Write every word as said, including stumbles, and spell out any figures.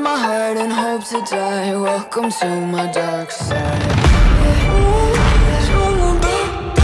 my heart and hope to die. Welcome to my dark side.